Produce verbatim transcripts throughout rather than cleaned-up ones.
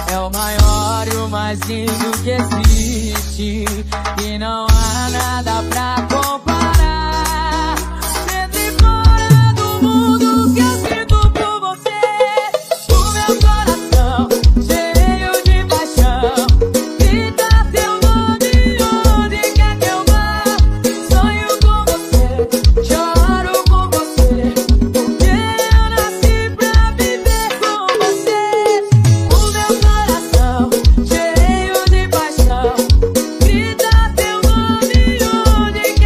É o maior e o mais lindo que existe, e não há nada pra comparar. Dentro e fora do mundo que eu sinto por você, o meu coração cheio de paixão grita seu nome onde quer que eu vá. Sonho com você, choro com você, porque eu nasci pra viver com você. O meu coração cheio de paixão grita seu nome onde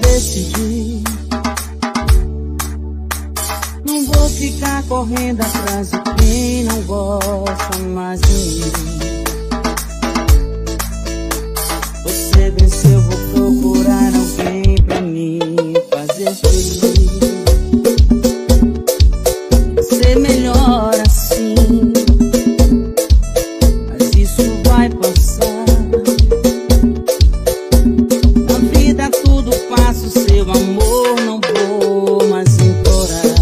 decidi. Não vou ficar correndo atrás de quem não gosta mais de mim. Você venceu, vou procurar alguém pra me fazer feliz. Ser melhor assim, mas isso vai passar. Na vida tudo passa, o seu amor não vou mais implorar.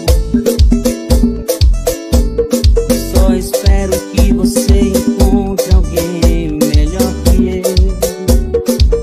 Só espero que você encontre alguém melhor que eu.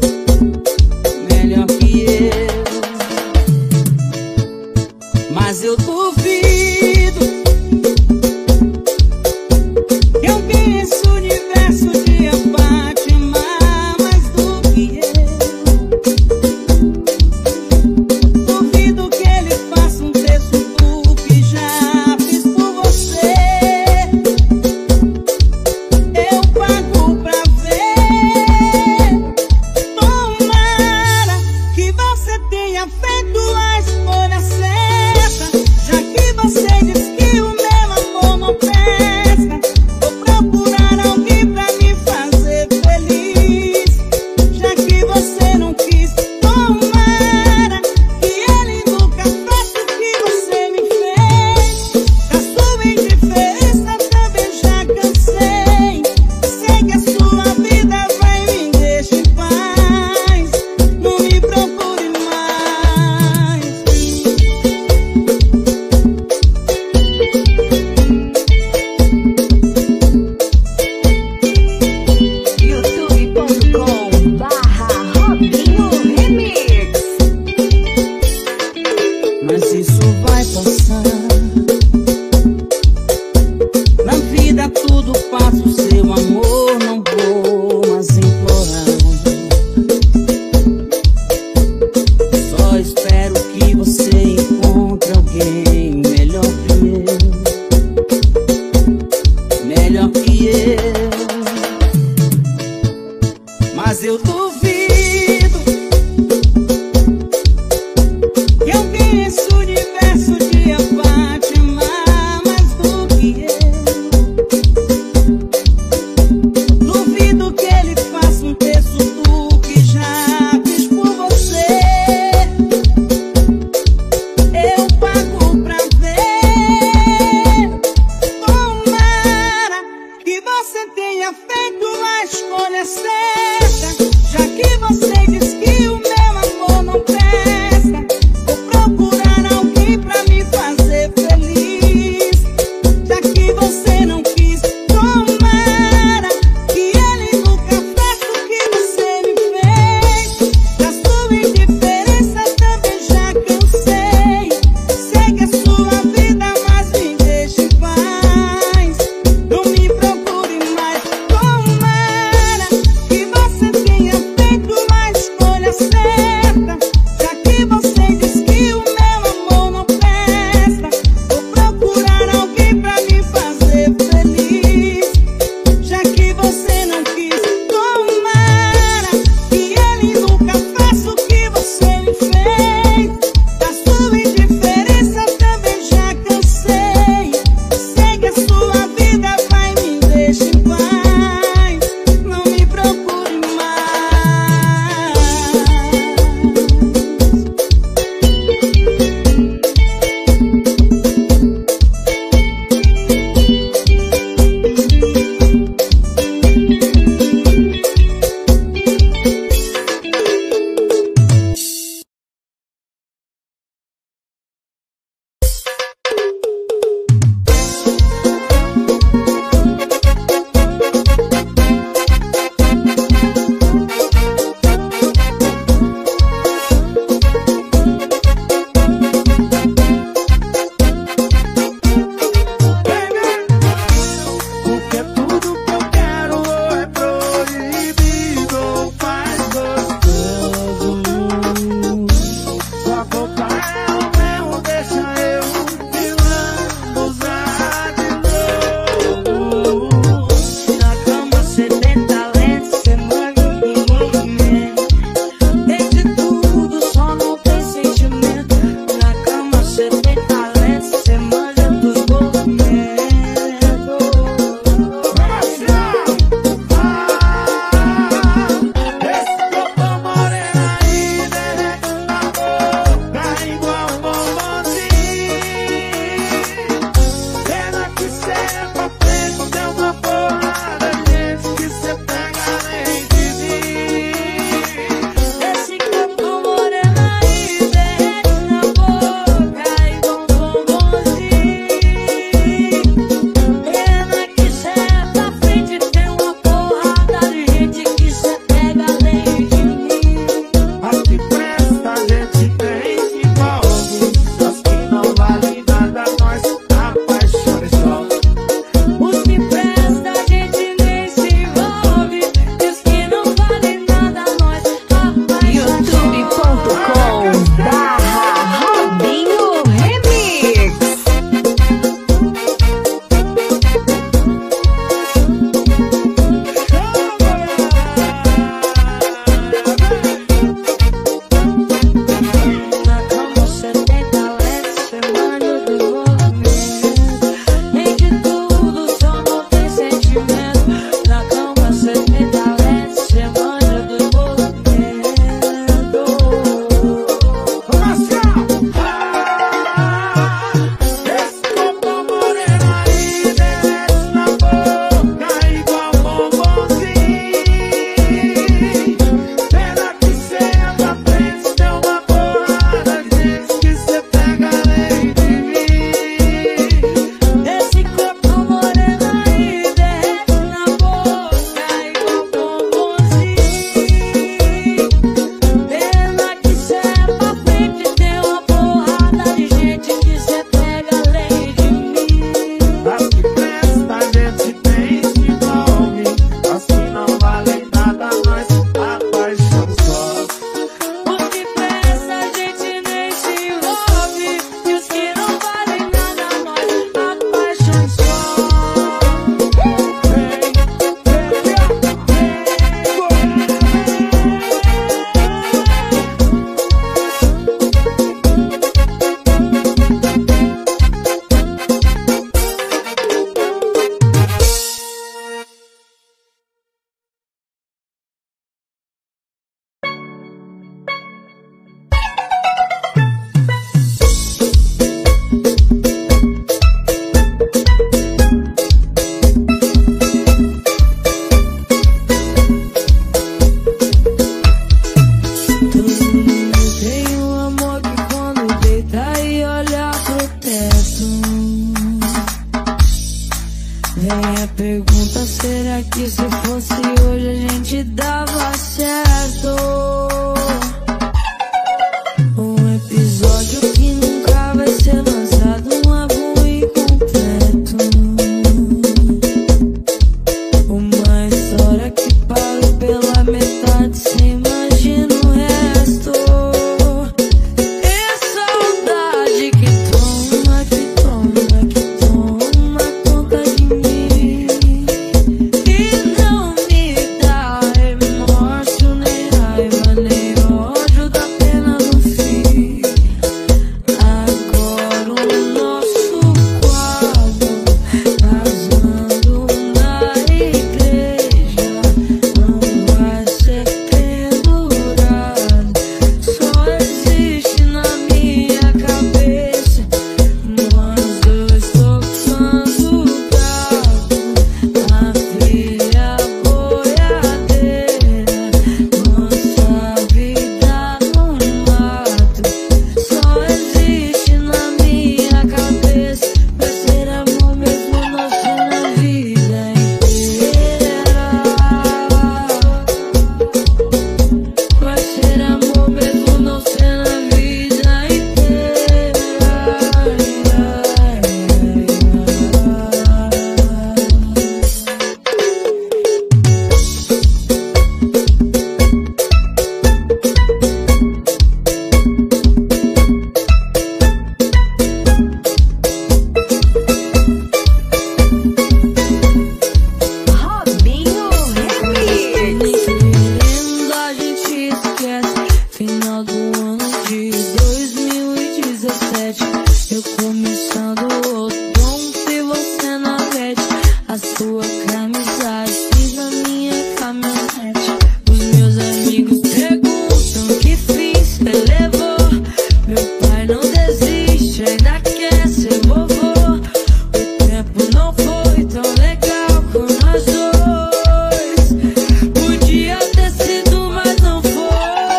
final do ano de dois mil e dezessete. Eu começando o outono e você na vete. A sua camisa fiz na minha caminhonete. Os meus amigos perguntam o que fiz, você levou. Meu pai não desiste, ainda quer ser vovô. O tempo não foi tão legal com nós dois. Podia ter sido, mas não foi.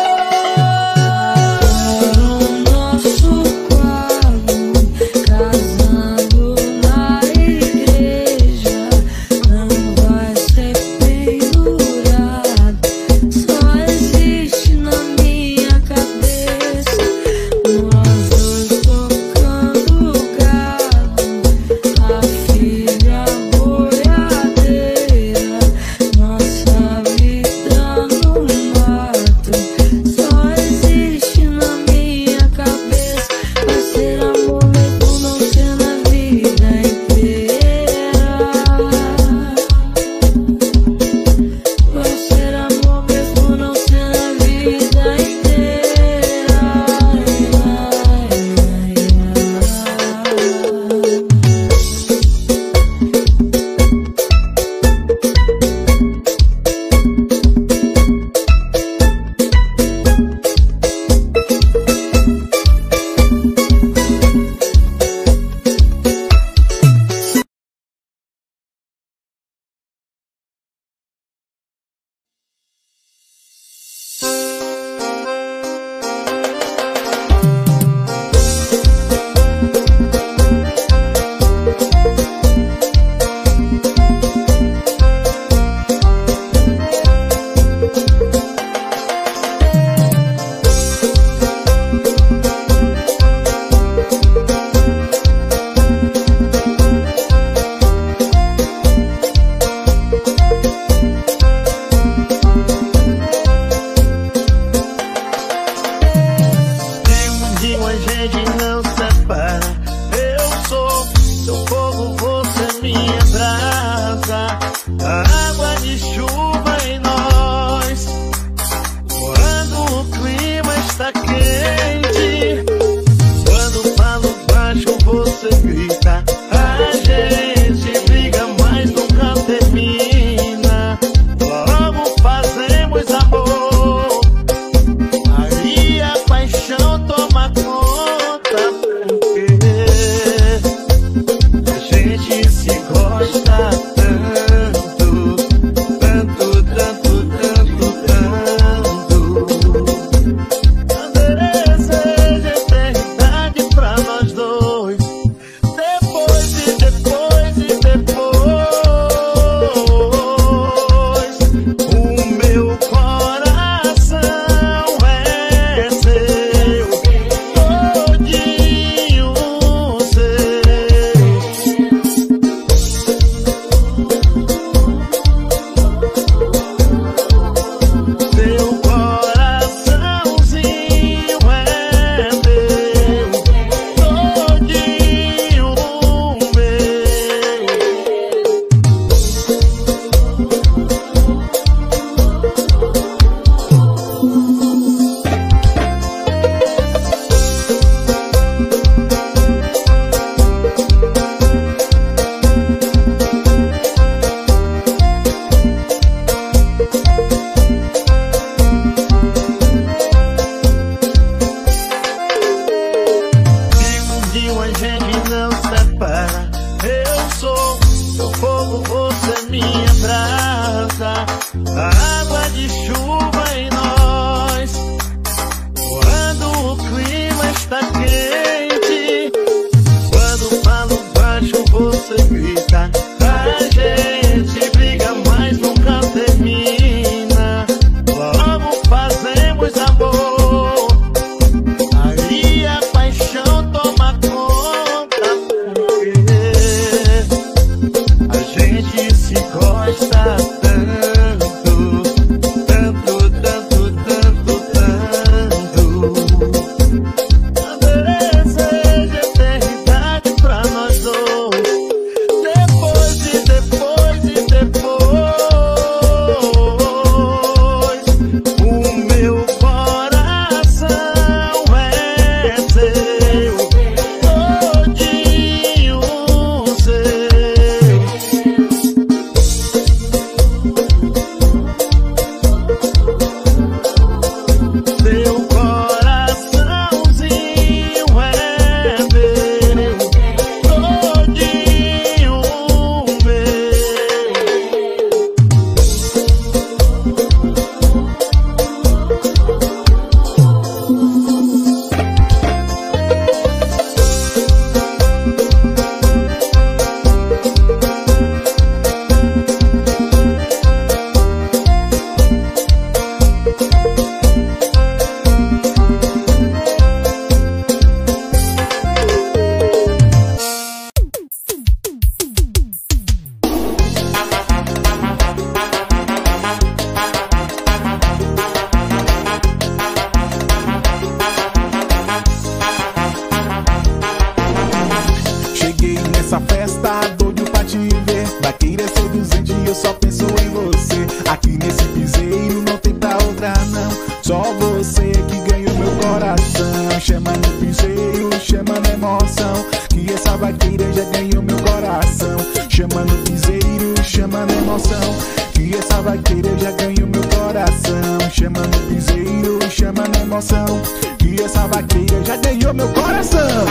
O nosso quadro, casando na igreja. Não teu coraçãozinho é meu, todinho meu. Cheguei nessa festa doido pra te ver, vaqueira seduzente, eu só penso em você. Aqui nesse piseiro não tem pra outra não, só você que ganhou meu coração. Chama no piseiro, chama na emoção, que essa vaqueira já ganhou meu coração. Chama no piseiro, chama na emoção, que essa vaqueira já ganhou meu coração. Chama no piseiro, chama na emoção, que essa vaqueira já ganhou meu coração.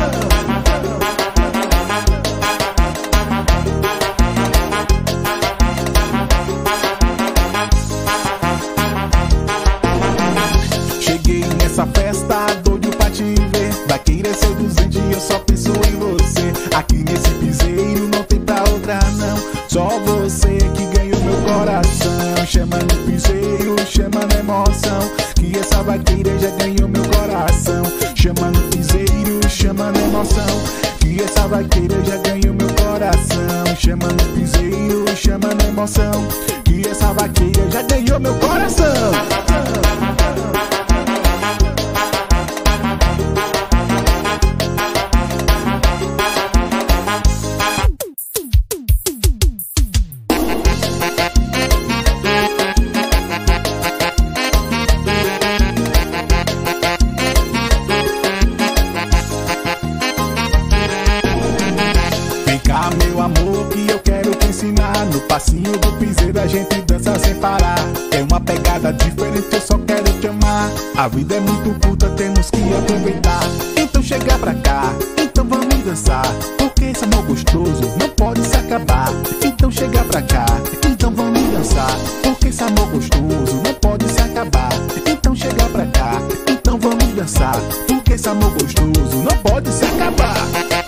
Cheguei nessa festa doido pra te ver, vaqueira seduzente, eu só penso em você. Aqui nesse piseiro não tem pra outra não, só você que ganhou meu coração. Chama no piseiro, chama na emoção, que essa vaqueira já ganhou meu coração. Chama no piseiro, chama na emoção, que essa vaqueira já ganhou meu coração. Chama no piseiro, chama na emoção, que essa vaqueira já ganhou meu coração. Vem cá, meu amor, que eu quero te ensinar. No passinho do piseiro a gente dança sem parar. É uma pegada diferente, eu só quero te amar. A vida é muito curta, temos que aproveitar. Então chega pra cá, então vamos dançar, porque esse amor gostoso não pode se acabar. Então chega pra cá, então vamos dançar, porque esse amor gostoso não pode se acabar. Então chega pra cá, então vamos dançar, porque esse amor gostoso não pode se acabar.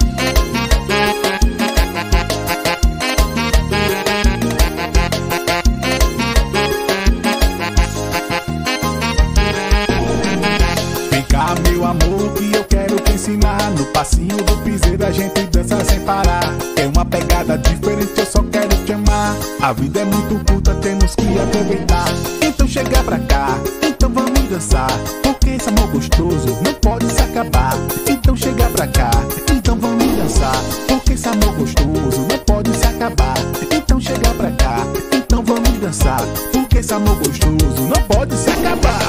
Vem cá, meu amor, que eu quero te ensinar. No passinho do piseiro a gente dança sem parar. É uma pegada diferente, eu só quero te amar. A vida é muito curta, temos que aproveitar. Então chega pra cá, então vamos dançar, porque esse amor gostoso não pode se acabar. Então chega pra cá, então vamos dançar, porque esse amor gostoso não pode se acabar. Então chega pra cá, então vamos dançar, porque esse amor gostoso não pode se acabar.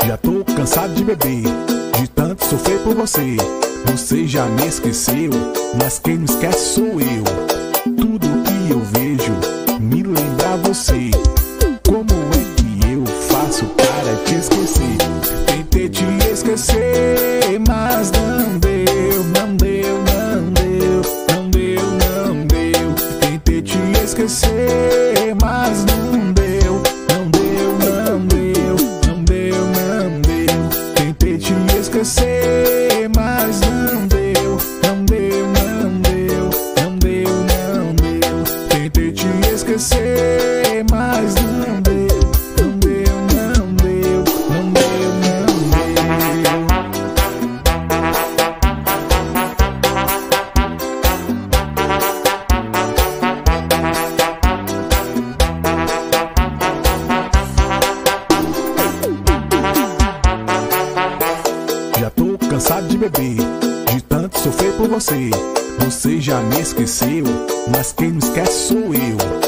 Já tô cansado de beber, de tanto sofrer por você. Você já me esqueceu, mas quem me esquece sou eu. Tudo que eu vejo me lembra você. Como é que eu faço para te esquecer? Tentei te esquecer, mas não deu, não deu, não deu, não deu, não deu. Tentei te esquecer, mas não deu, não deu, não deu, não deu, não deu. Tentei te esquecer, mas não deu, não deu, não deu, não deu, não deu. Tentei te esquecer, mas não deu, não deu, não deu, não deu, não deu. Já tô cansado de beber, de tanto sofrer por você. Você já me esqueceu, mas quem me esquece sou eu.